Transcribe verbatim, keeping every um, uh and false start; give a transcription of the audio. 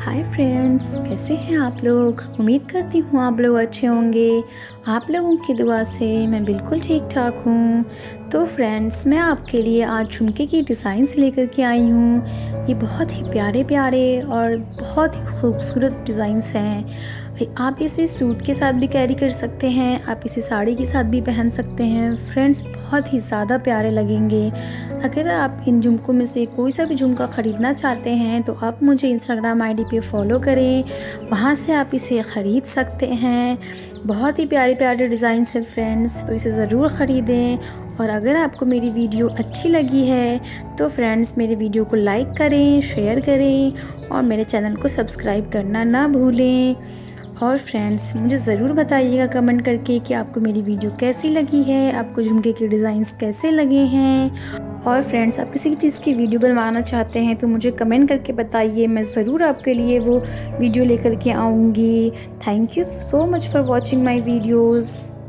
Hi friends, कैसे हैं आप लोग। उम्मीद करती हूँ आप लोग अच्छे होंगे। आप लोगों की दुआ से मैं बिल्कुल ठीक ठाक हूँ। तो फ्रेंड्स, मैं आपके लिए आज झुमके की डिज़ाइंस लेकर के आई हूँ। ये बहुत ही प्यारे प्यारे और बहुत ही खूबसूरत डिज़ाइंस हैं। आप इसे सूट के साथ भी कैरी कर सकते हैं, आप इसे साड़ी के साथ भी पहन सकते हैं। फ्रेंड्स, बहुत ही ज़्यादा प्यारे लगेंगे। अगर आप इन झुमकों में से कोई सा भी झुमका ख़रीदना चाहते हैं तो आप मुझे इंस्टाग्राम आईडी पे फॉलो करें, वहाँ से आप इसे ख़रीद सकते हैं। बहुत ही प्यारे प्यारे डिज़ाइन है फ्रेंड्स, तो इसे ज़रूर ख़रीदें। और अगर आपको मेरी वीडियो अच्छी लगी है तो फ्रेंड्स, मेरे वीडियो को लाइक करें, शेयर करें और मेरे चैनल को सब्सक्राइब करना ना भूलें। और फ्रेंड्स, मुझे ज़रूर बताइएगा कमेंट करके कि आपको मेरी वीडियो कैसी लगी है, आपको झुमके के डिज़ाइंस कैसे लगे हैं। और फ्रेंड्स, आप किसी चीज़ की वीडियो बनवाना चाहते हैं तो मुझे कमेंट करके बताइए, मैं ज़रूर आपके लिए वो वीडियो लेकर के आऊँगी। Thank you so much for watching my videos.